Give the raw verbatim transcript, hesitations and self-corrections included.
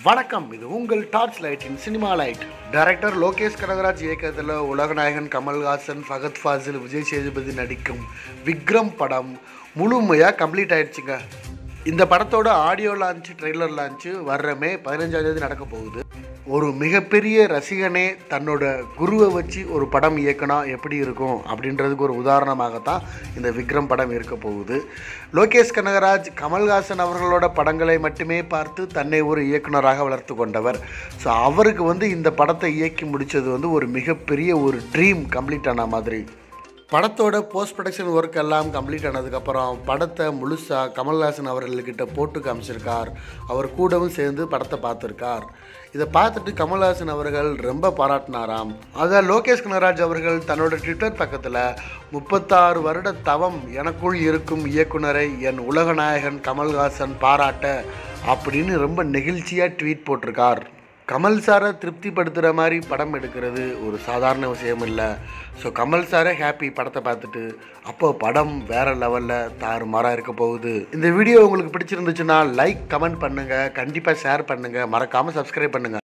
வணக்கம். இது உங்கள் டார்ச் லைட்டின் cinema light. Director Lokesh Kanagaraj இயக்கத்தில் உலகநாயகன் கமல்ஹாசன், ஃபகத் ஃபாசில், விஜய் சேதுபதி நடிக்கும் விக்ரம் படம் முழுமையாக கம்ப்ளீட் ஆயிடுச்சுங்க. இந்த படத்தோட ஆடியோ லான்ச்சு, ட்ரெய்லர் லான்ச்சு வர்ற மே பதினஞ்சாம் தேதி நடக்க போகுது. ஒரு மிகப்பெரிய ரசிகனே தன்னோட குருவை வச்சு ஒரு படம் இயக்கினா எப்படி இருக்கும் அப்படின்றதுக்கு ஒரு உதாரணமாகத்தான் இந்த விக்ரம் படம் இருக்க போகுது. லோகேஷ் கனகராஜ் கமல்ஹாசன் அவர்களோட படங்களை மட்டுமே பார்த்து தன்னை ஒரு இயக்குனராக வளர்த்து கொண்டவர். ஸோ அவருக்கு வந்து இந்த படத்தை இயக்கி முடித்தது வந்து ஒரு மிகப்பெரிய ஒரு ட்ரீம் கம்ப்ளீட் ஆன மாதிரி. படத்தோட போஸ்ட் ப்ரொடக்ஷன் ஒர்க் எல்லாம் கம்ப்ளீட் ஆனதுக்கப்புறம் படத்தை முழுசாக கமல்ஹாசன் அவர்கள்கிட்ட போட்டு காமிச்சிருக்கார். அவர் கூடவும் சேர்ந்து படத்தை பார்த்துருக்கார். இதை பார்த்துட்டு கமல்ஹாசன் அவர்கள் ரொம்ப பாராட்டினாராம். அதை லோகேஷ் கனகராஜ் அவர்கள் தன்னோட ட்விட்டர் பக்கத்தில் முப்பத்தாறு வருட தவம் எனக்குள் இருக்கும் இயக்குனரை என் உலகநாயகன் கமல்ஹாசன் பாராட்ட அப்படின்னு ரொம்ப நெகிழ்ச்சியாக ட்வீட் போட்டிருக்கார். கமல் சாரை திருப்திப்படுத்துகிற மாதிரி படம் எடுக்கிறது ஒரு சாதாரண விஷயம் இல்லை. ஸோ கமல் சாரை ஹாப்பி படத்தை பார்த்துட்டு அப்போ படம் வேறு லெவலில் தாறுமாறாக இருக்க போகுது. இந்த வீடியோ உங்களுக்கு பிடிச்சிருந்துச்சுன்னா லைக், கமெண்ட் பண்ணுங்கள், கண்டிப்பாக ஷேர் பண்ணுங்கள், மறக்காமல் சப்ஸ்கிரைப் பண்ணுங்கள்.